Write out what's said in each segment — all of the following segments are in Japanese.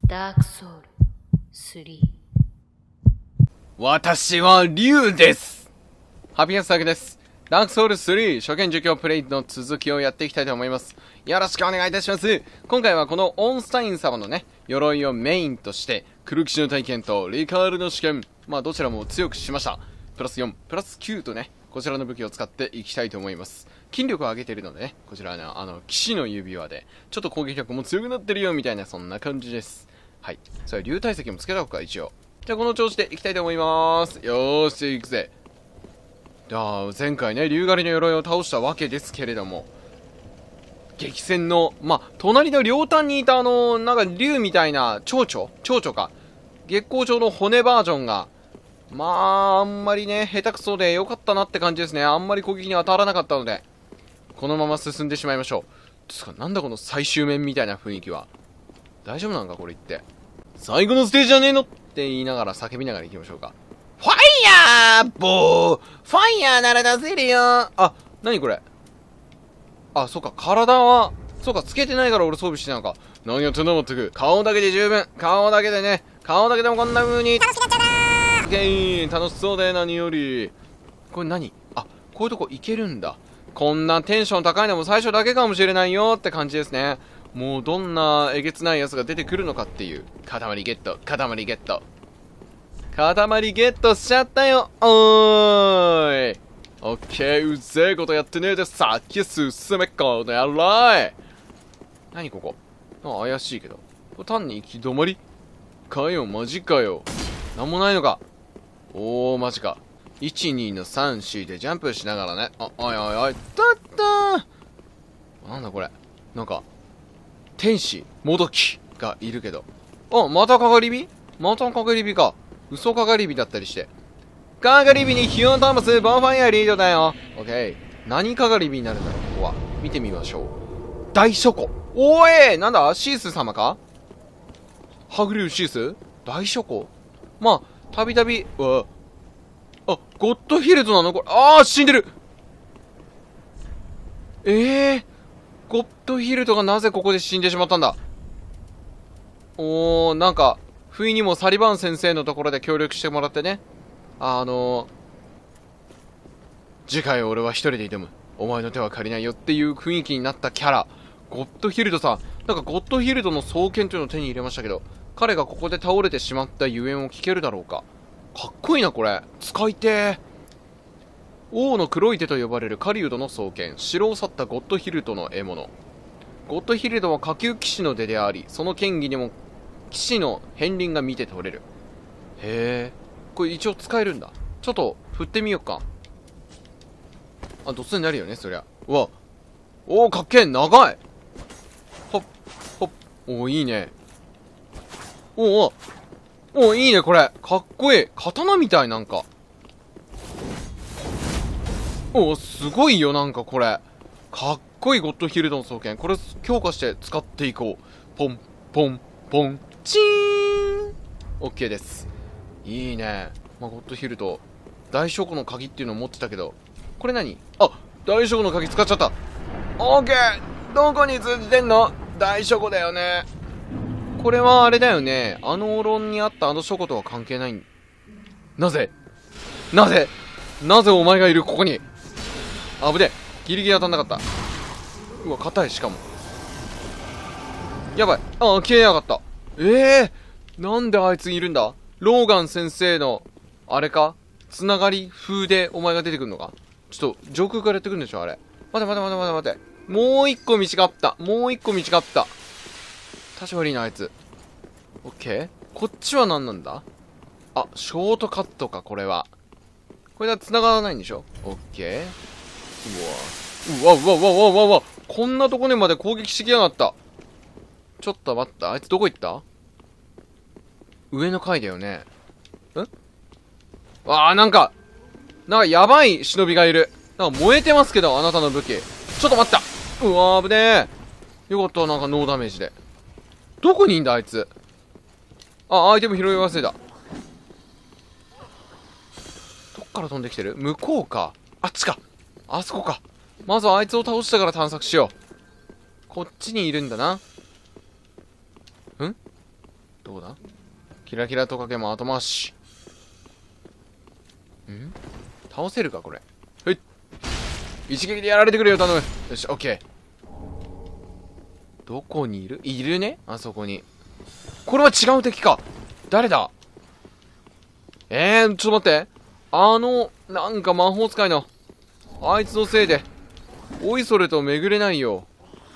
ダークソウル3。 私は竜です。ハピネスタグです。ダークソウル3初見実況プレイの続きをやっていきたいと思います。よろしくお願いいたします。今回はこのオンスタイン様のね、鎧をメインとして、黒騎士の体験とリカールの試験、どちらも強くしました。プラス4、プラス9とね、こちらの武器を使っていきたいと思います。筋力を上げているのでね、こちらは騎士の指輪で、ちょっと攻撃力も強くなってるよみたいな、そんな感じです。はい。それ竜体石もつけた方が一応。じゃあこの調子でいきたいと思います。よーし、行くぜ。じゃあ前回ね、竜狩りの鎧を倒したわけですけれども、激戦の、隣の両端にいたなんか竜みたいな蝶々か。月光町の骨バージョンが、あんまりね、下手くそで良かったなって感じですね。あんまり攻撃に当たらなかったので、このまま進んでしまいましょう。つか、なんだこの最終面みたいな雰囲気は。大丈夫なんかこれ言って。最後のステージじゃねえのって言いながら叫びながら行きましょうか。ファイヤーボーファイヤーなら出せるよ。あ、なにこれ。あ、そっか、体は、そうか、つけてないから俺装備してないのか。何やってんだまったく。顔だけで十分。顔だけでね。顔だけでもこんな風に。楽しくなっちゃうなー。楽しそうで何より。これ何？あ、こういうとこ行けるんだ。こんなテンション高いのも最初だけかもしれないよって感じですね。もうどんなえげつないやつが出てくるのかっていう。塊ゲット、塊ゲット。塊ゲットしちゃったよ。おーい。オッケー、うぜえことやってねえでさっき進めっかのやらい。何ここ。怪しいけど。これ単に行き止まりかよ、マジかよ。なんもないのか。おー、マジか。1、2の3、4でジャンプしながらね。おいおいおい、たったー。なんだこれ。なんか、天使、もどきがいるけど。またかがり火か。嘘かがり火だったりして。かがり火に火を灯すボンファイアリードだよ。オッケー。何かがり火になるんだろう、ここは。見てみましょう。大書庫。おーい、なんだシース様かはぐれるシース大書庫。たびたび、ゴッドフィールドなのこれ。死んでる。ゴッドフィールドがなぜここで死んでしまったんだ。なんか、不意にもサリバン先生のところで協力してもらってね。次回俺は一人で挑む。お前の手は借りないよっていう雰囲気になったキャラ。ゴッドヒルドさん。なんかゴッドヒルドの双剣というのを手に入れましたけど、彼がここで倒れてしまったゆえんを聞けるだろうか。かっこいいなこれ。使いてー。王の黒い手と呼ばれる狩人の双剣。城を去ったゴッドヒルドの獲物。ゴッドヒルドは下級騎士の出であり、その剣技にも騎士の片鱗が見て取れる。へえ。これ一応使えるんだ。ちょっと振ってみようか。ドスになるよね、そりゃ。うわ。かっけえ、長い。ほっ、ほっ。いいね。いいね、これ。かっこいい。刀みたい、なんか。すごいよ、なんかこれ。かっこいいゴッドヒルドの双剣。これ強化して使っていこう。ポン、ポン、ポン、チーン。オッケーです。いいね。ゴッドヒルド。大書庫の鍵っていうのを持ってたけど。これ何？大書庫の鍵使っちゃった。オッケー。どこに通じてんの？大書庫だよね。これはあれだよね。お論にあった書庫とは関係ない。なぜお前がいるここに。危ねえ。ギリギリ当たんなかった。うわ、硬い、しかも。やばい。消えやがった。なんであいついるんだ？ローガン先生の、あれか？つながり風でお前が出てくるのか？ちょっと、上空からやってくるんでしょあれ。待て。もう一個道があった。確か悪いな、あいつ。オッケー。こっちは何なんだ？ショートカットか、これは。これは繋がらないんでしょ？オッケー。うわ。こんなとこにまで攻撃してきやがった。ちょっと待った。あいつどこ行った？上の階だよね。なんかやばい忍びがいる。なんか燃えてますけど、あなたの武器。ちょっと待った。うわー、危ねえ。よかった、なんかノーダメージで。どこにいんだ、あいつ。アイテム拾い忘れた。どっから飛んできてる？向こうか。あっちか。あそこか。まずはあいつを倒してから探索しよう。こっちにいるんだな。 どうだ？キラキラトカゲも後回し。倒せるかこれ。はい。一撃でやられてくれよ、頼む。よし、オッケー。どこにいる？いるね、あそこに。これは違う敵か。誰だ？ちょっと待って。なんか魔法使いの、あいつのせいで、おいそれと巡れないよ。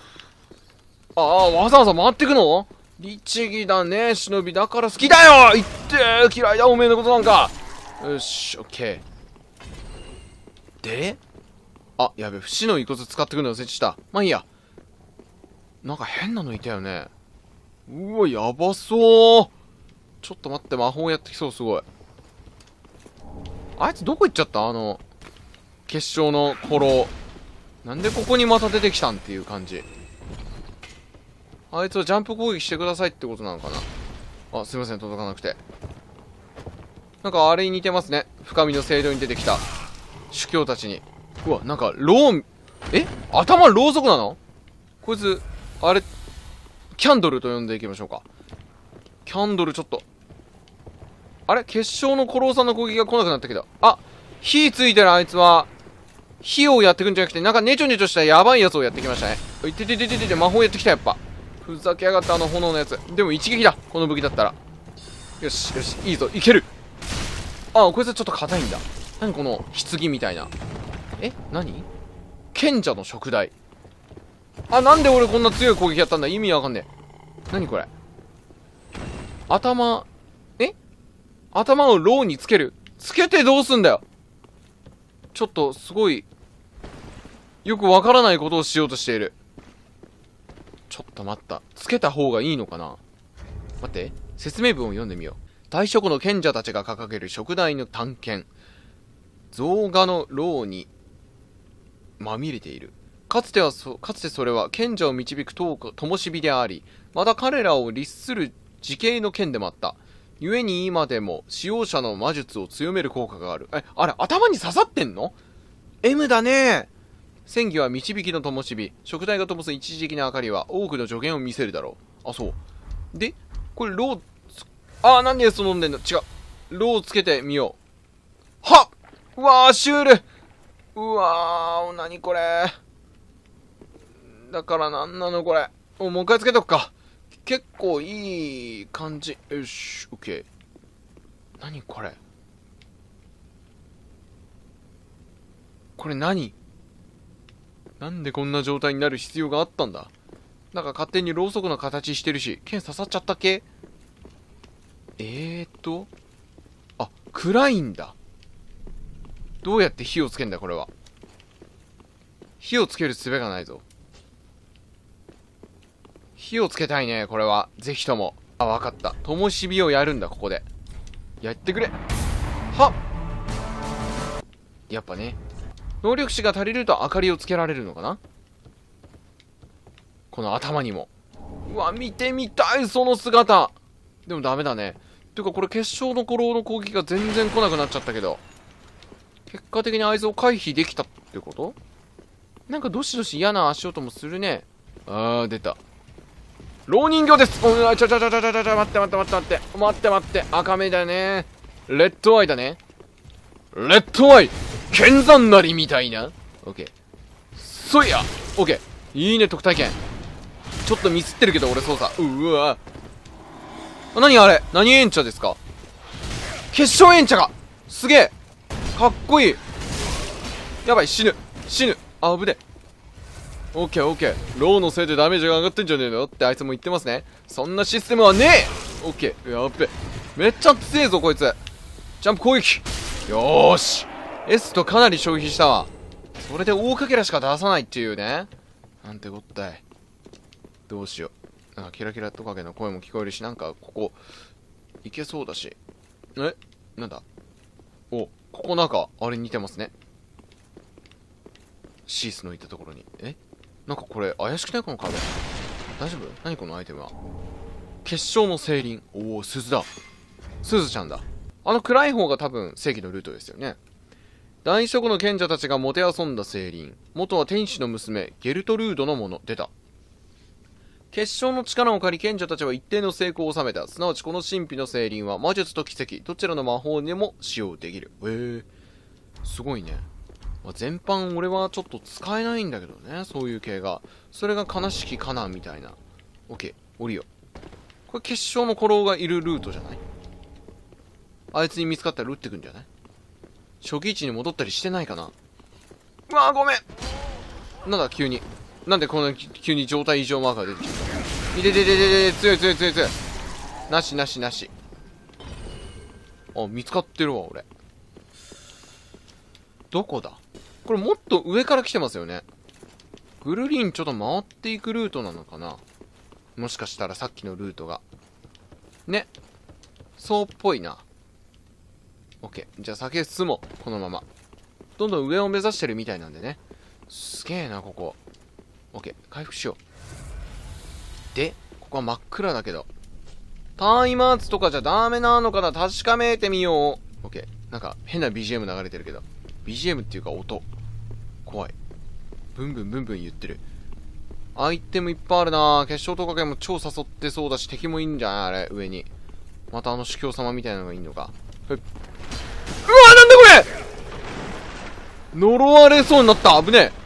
わざわざ回ってくの？律儀だね、忍びだから好きだよ。いってー、嫌いだ、おめえのことなんか。よし、オッケー。で、やべ、不死の遺骨使ってくるの忘れちゃった。まあいいや。なんか変なのいたよね。うわ、やばそう。ちょっと待って、魔法やってきそう、すごい。あいつどこ行っちゃった？結晶の頃。なんでここにまた出てきたんっていう感じ。あいつはジャンプ攻撃してくださいってことなのかな。すいません、届かなくて。なんかあれに似てますね。深みの聖堂に出てきた主教たちに。うわ、なんか頭ろうそくなの？こいつ、あれ、キャンドルと呼んでいきましょうか。キャンドルちょっと。あれ、結晶の古老さんの攻撃が来なくなったけど。火ついてるあいつは、火をやってくんじゃなくて、なんかネチョネチョしたやばいやつをやってきましたね。いてててててて、魔法やってきた、やっぱ。ふざけやがった、炎のやつ。でも一撃だ、この武器だったら。よし、よし、いいぞ、いける。こいつはちょっと硬いんだ。何この、棺みたいな。何？賢者の燭台。なんで俺こんな強い攻撃やったんだ？意味わかんねえ。何これ？頭をローにつける？つけてどうすんだよ。ちょっと、すごい、よくわからないことをしようとしている。ちょっと待った。つけた方がいいのかな？待って、説明文を読んでみよう。大諸国の賢者たちが掲げる燭台の探検。象牙のローにまみれている。かつてそれは賢者を導く灯火であり、また彼らを律する自警の剣でもあった。故に今でも使用者の魔術を強める効果がある。あれ、頭に刺さってんの？ M だね。戦技は導きの灯火。燭台が灯す一時的な明かりは多くの助言を見せるだろう。そう。で、これロー、なんでその飲んでんの？違う。ローつけてみよう。はっ！うわー、シュール！うわー、なにこれ。だからなんなのこれ。もう一回つけとくか。結構いい感じ。よし、オッケー。何これ。これ何？なんでこんな状態になる必要があったんだ？なんか勝手にろうそくの形してるし、剣刺さっちゃったっけ？暗いんだ。どうやって火をつけんだこれは。火をつける術がないぞ。火をつけたいね、これは。ぜひとも。わかった。灯火をやるんだ、ここで。やってくれ。はっ！やっぱね。能力値が足りると明かりをつけられるのかな？この頭にも。うわ、見てみたい、その姿。でもダメだね。ていうかこれ結晶の古老の攻撃が全然来なくなっちゃったけど。結果的にあいつを回避できたってこと？なんかどしどし嫌な足音もするね。出た。老人形です。待って。赤目だね。レッドアイだね。レッドアイ剣山なりみたいな。オッケー。そいやオッケー。いいね、特体験。ちょっとミスってるけど、俺操作。うわ何あれ？何演茶ですか？結晶演茶がすげえかっこいい。やばい、死ぬ。危ね。オッケー。ローのせいでダメージが上がってんじゃねえのってあいつも言ってますね。そんなシステムはねえ。オッケー。やっべ。めっちゃ強えぞ、こいつ。ジャンプ攻撃。よーし。S とかなり消費したわ。それで大かけらしか出さないっていうね。なんてこったい。どうしよう。なんかキラキラトカゲの声も聞こえるし、なんかここ、いけそうだし。なんだ？ここなんか、あれ似てますね。シースのいたところに。なんかこれ、怪しくないこの壁。大丈夫？何このアイテムは。結晶の精輪。鈴だ。鈴ちゃんだ。暗い方が多分正義のルートですよね。大諸国の賢者たちがもてあそんだ精輪。元は天使の娘、ゲルトルードのもの。出た。 結晶の力を借り賢者たちは一定の成功を収めた。すなわちこの神秘の精輪は魔術と奇跡、どちらの魔法にも使用できる。すごいね。まあ、全般俺はちょっと使えないんだけどね、そういう系が。それが悲しきカナンみたいな。オッケー、降りよう。これ結晶の古老がいるルートじゃない？あいつに見つかったら撃ってくんじゃない？初期位置に戻ったりしてないかな。うわーごめん。なんだ急に。なんでこんな急に状態異常マーカー出てきた？いててててて、強い強い強い強い。なしなしなし。あ、見つかってるわ俺。どこだ？これもっと上から来てますよね。ぐるりんちょっと回っていくルートなのかな？もしかしたらさっきのルートが。ね。そうっぽいな。オッケー。じゃあ先へ進もう。このまま。どんどん上を目指してるみたいなんでね。すげえな、ここ。オッケー。回復しよう。で、ここは真っ暗だけど。タイマーツとかじゃダメなのかな？確かめてみよう。オッケー。なんか変な BGM 流れてるけど。BGM っていうか音。怖い。ブンブンブンブン言ってる。アイテムいっぱいあるな。結晶トカゲも超誘ってそうだし、敵もいいんじゃないあれ、上に。また司教様みたいなのがいいのか。うわ、なんだこれ！呪われそうになった。危ねえ。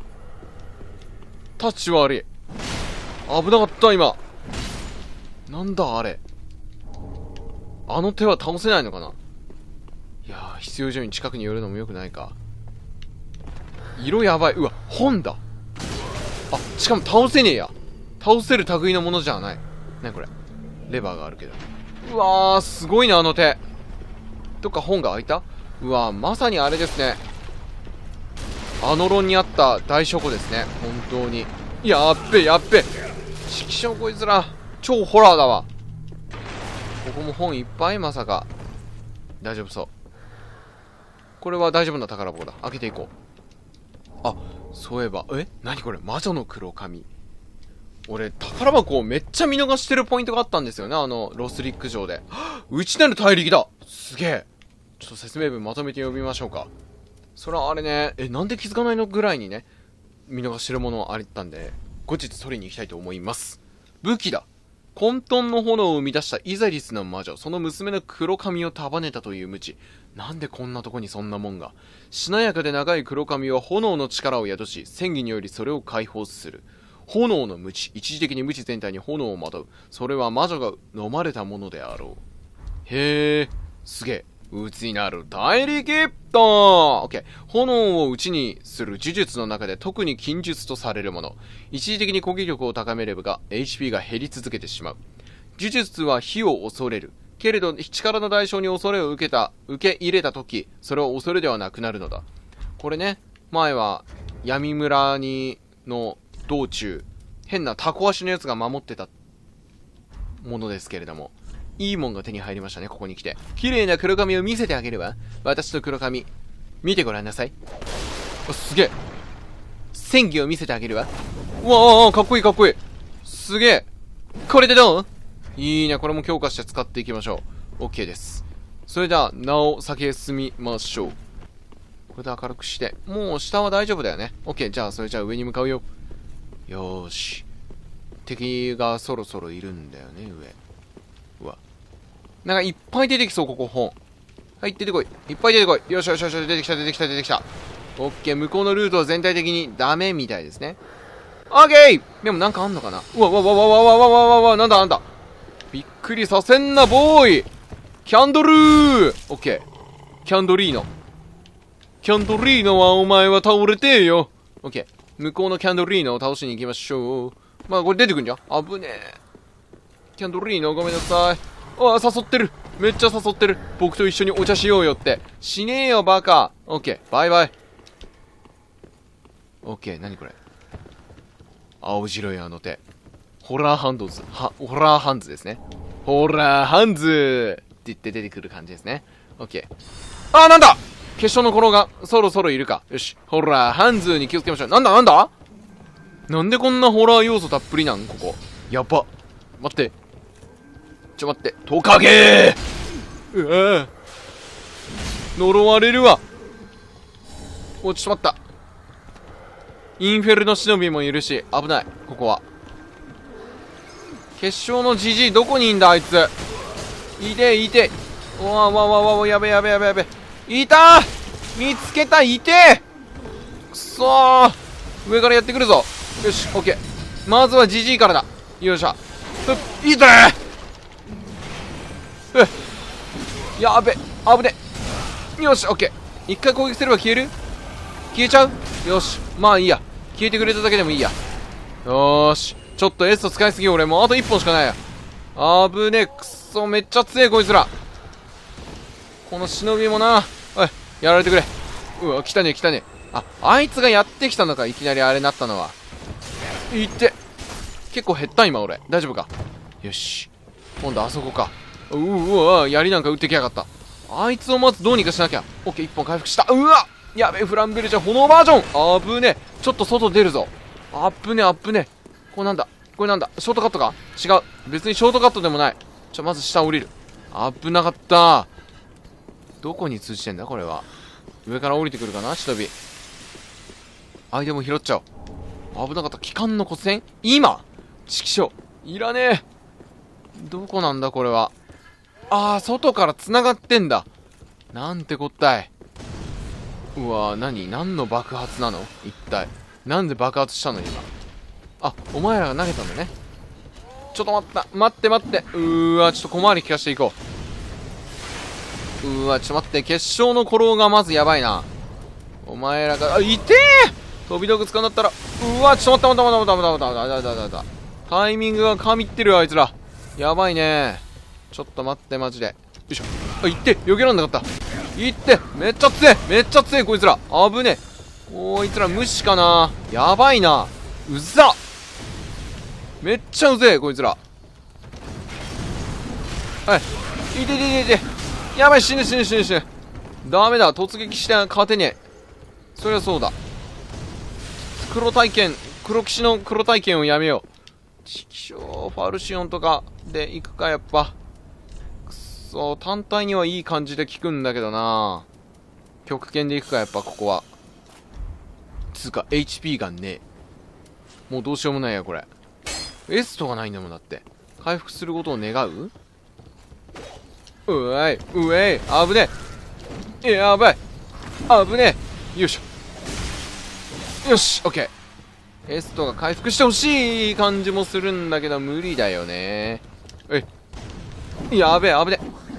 タッチ悪い。危なかった、今。なんだ、あれ。あの手は倒せないのかな？いやー、必要以上に近くに寄るのも良くないか。色やばい。うわ、本だ。あ、しかも倒せねえや。倒せる類のものじゃない。なにこれ。レバーがあるけど。うわー、すごいな、あの手。どっか本が開いた？うわー、まさにあれですね。あの論にあった大書庫ですね。本当に。やっべ、やっべ。ちきしょうこいつら。超ホラーだわ。ここも本いっぱい？まさか。大丈夫そう。これは大丈夫な宝箱だ。開けていこう。あ、そういえば、何これ？魔女の黒髪。俺、宝箱をめっちゃ見逃してるポイントがあったんですよね。ロスリック城で。内なる大力だ！すげえ。ちょっと説明文まとめて読みましょうか。それはあれね、なんで気づかないのぐらいにね、見逃してるものあったんで、後日取りに行きたいと思います。武器だ。混沌の炎を生み出したイザリスの魔女、その娘の黒髪を束ねたという無知。なんでこんなとこにそんなもんが。しなやかで長い黒髪は炎の力を宿し、戦技によりそれを解放する。炎の無知。一時的に無知全体に炎をまとう。それは魔女が飲まれたものであろう。へえ、すげえ。内なる大力オッケー。炎を内にする呪術の中で特に禁術とされるもの。一時的に攻撃力を高めればが HP が減り続けてしまう。呪術は火を恐れる。けれど力の代償に恐れを受け入れたとき、それは恐れではなくなるのだ。これね、前は闇村の道中、変なタコ足のやつが守ってたものですけれども、いいもんが手に入りましたね、ここに来て。綺麗な黒髪を見せてあげるわ。私の黒髪。見てごらんなさい。すげえ。戦技を見せてあげるわ。うわあ、かっこいいかっこいい。すげえ。これでどう？いいね、これも強化して使っていきましょう。OK です。それでは、なお先へ進みましょう。これで明るくして。もう下は大丈夫だよね。OK、じゃあ、それじゃあ上に向かうよ。よーし。敵がそろそろいるんだよね、上。うわ。なんかいっぱい出てきそう、ここ本。はい、出てこい。いっぱい出てこい。よしよしよし、出てきた、出てきた、出てきた。オッケー、向こうのルートは全体的にダメみたいですね。オッケー！でもなんかあんのかな？うわ、わわわわわわわわわ、なんだなんだ。びっくりさせんな、ボーイ！キャンドルー！オッケー。キャンドリーノ。キャンドリーノはお前は倒れてーよ。オッケー。向こうのキャンドリーノを倒しに行きましょう。まあ、これ出てくんじゃん。危ねえ。キャンドリーノ、ごめんなさい。あ、誘ってる。めっちゃ誘ってる。僕と一緒にお茶しようよって。しねえよ、バカ。オッケー。バイバイ。オッケー。何これ。青白いあの手。ホラーハンドズ。ホラーハンズですね。ホラーハンズって言って出てくる感じですね。オッケー。あ、なんだ！結晶の頃がそろそろいるか。よし。ホラーハンズに気をつけましょう。なんだなんだ？なんでこんなホラー要素たっぷりなんここ。やば。待って。待って。トカゲー！うわぁ。呪われるわ。お、ちょっと待った。インフェルノ忍びもいるし、危ない。ここは。 決勝のジジイどこにいんだあいつ。いていて。うわわわわわ、やべやべやべやべ。いたー、見つけた、いてー、くそー、上からやってくるぞ。よし、オッケー。まずはジジイからだ。よっしゃ。いてー、やべ、危ね。よし、オッケー。一回攻撃すれば消える？消えちゃう？よし、まあいいや。消えてくれただけでもいいや。よーし、ちょっとエスト使いすぎよ俺。もうあと1本しかないや。あぶねえ、くっそ、めっちゃ強いこいつら。この忍びもな、おい、やられてくれ。うわ、来たね来たね。あいつがやってきたのか、いきなりあれなったのは。いって、結構減った今俺。大丈夫か？よし、今度あそこか。うわ、槍なんか撃ってきやがった。あいつをまずどうにかしなきゃ。オッケー、1本回復した。うわ、やべえ、フランベルジャー炎バージョン。あぶねえ、ちょっと外出るぞ。あっぶねえあっぶねえ。これなんだ、これなんだ、ショートカットか？違う、別にショートカットでもない。まず下降りる。危なかった。どこに通じてんだこれは。上から降りてくるかな、忍び。アイテム拾っちゃおう。危なかった。機関の骨線今、チキショーいらねえ。どこなんだこれは。外から繋がってんだ。なんてこったい。うわー、何の爆発なの一体。なんで爆発したの今。お前らが投げたんだね。ちょっと待って待って。ちょっと小回り効かしていこう。ちょっと待って。決勝の古老がまずやばいな。お前らが、いてー、飛び道具使うんだったら。ちょっと待った。タイミングが神ってるよあいつら。やばいね。ちょっと待ってマジで。よいしょ。いって、避けらんなかった。いって、めっちゃ強いこいつら。危ねえ。こいつら無視かな。やばいな。うざっ、めっちゃうぜえこいつら。はい、いて。やばい、死ぬ。ダメだ、突撃して勝てねえ。そりゃそうだ。黒騎士の黒体験をやめよう。チキショー、ファルシオンとかで行くかやっぱ。くそ、単体にはいい感じで効くんだけどな。極限で行くかやっぱここは。つうか HP がねえ。もうどうしようもないやこれ。エストがないんだもんだって。回復することを願う？うえい、危ねえ。やばい。危ねえ。よいしょ。よし、オッケー。エストが回復してほしい感じもするんだけど、無理だよね。やべえ、危ね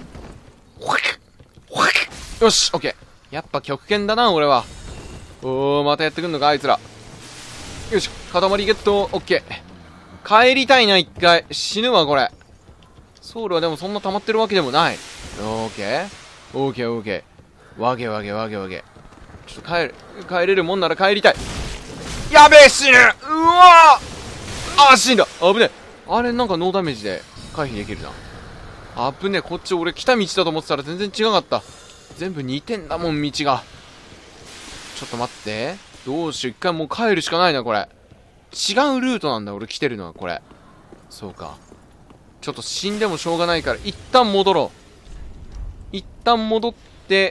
え。よし、オッケー。やっぱ極限だな、俺は。またやってくんのか、あいつら。よいしょ、塊ゲット、オッケー。帰りたいな、一回。死ぬわ、これ。ソウルはでもそんな溜まってるわけでもない。オッケー。わけ。ちょっと帰れるもんなら帰りたい。やべえ、死ぬ。うわー、死んだ。危ねえ。あれなんかノーダメージで回避できるな。危ねえ、こっち俺来た道だと思ってたら全然違かった。全部似てんだもん、道が。ちょっと待って。どうしよう、一回もう帰るしかないな、これ。違うルートなんだ、俺来てるのは、これ。そうか。ちょっと死んでもしょうがないから、一旦戻ろう。一旦戻って、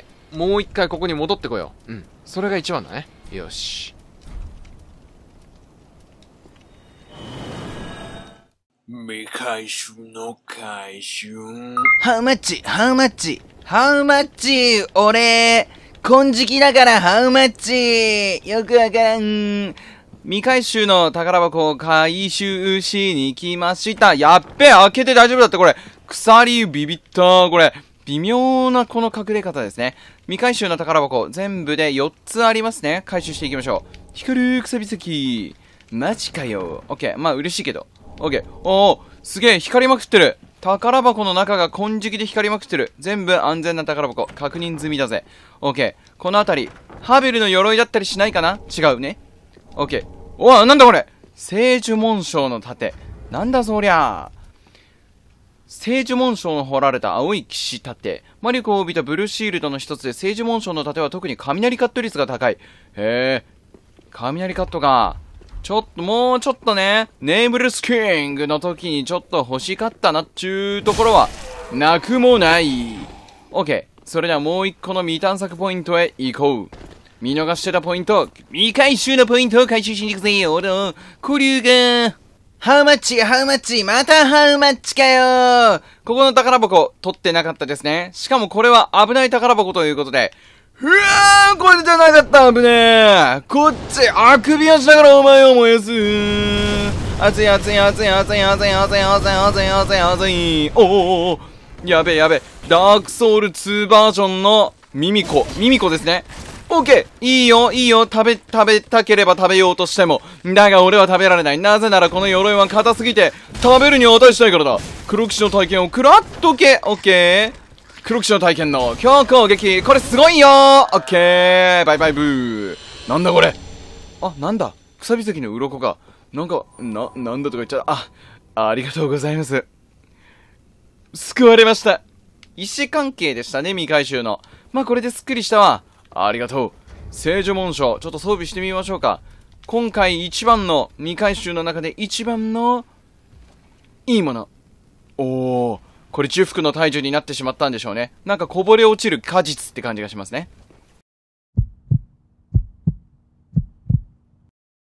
もう一回ここに戻ってこよう。それが一番だね。よし。 未回収の回収。 How much? 俺、金色だからHow much? よくわからん。未回収の宝箱を回収しに来ました。やっべえ、開けて大丈夫だってこれ。鎖ビビったこれ。微妙なこの隠れ方ですね。未回収の宝箱、全部で4つありますね。回収していきましょう。光るくさび先。マジかよ。オッケー。まあ嬉しいけど。オッケー。すげえ、光りまくってる。宝箱の中が金色で光りまくってる。全部安全な宝箱。確認済みだぜ。オッケー。この辺り、ハベルの鎧だったりしないかな？違うね。オッケー。なんだこれ！聖樹紋章の盾。なんだそりゃ。聖樹紋章の彫られた青い騎士盾。魔力を帯びたブルーシールドの一つで、聖樹紋章の盾は特に雷カット率が高い。雷カットが、もうちょっとね、ネーブルスキングの時にちょっと欲しかったなっちゅうところは、なくもない。オッケー。それではもう一個の未探索ポイントへ行こう。見逃してたポイント、未回収のポイントを回収しに行くぜ。交流が。 ハウマッチまたハウマッチかよ。ここの宝箱、取ってなかったですね。しかもこれは危ない宝箱ということで。うわー、これじゃなかった、危ねえ。こっち、あくびをしながらお前を燃やす。熱い。おー。やべえ。ダークソウル2バージョンのミミコですね。オッケー、いいよ。食べたければ食べようとしても。だが俺は食べられない。なぜならこの鎧は硬すぎて、食べるに値しないからだ。黒騎士の体験を食らっとけ。オッケー。黒騎士の体験の強攻撃。これすごいよー。オッケー。バイバイブー。なんだこれ。あ、なんだ。草びきの鱗が。なんだとか言っちゃった。ありがとうございます。救われました。石関係でしたね、未回収の。まあ、これですっきりしたわ。ありがとう。聖女紋章。ちょっと装備してみましょうか。今回一番の未回収の中で一番のいいもの。おー。これ重複の退場になってしまったんでしょうね。なんかこぼれ落ちる果実って感じがしますね。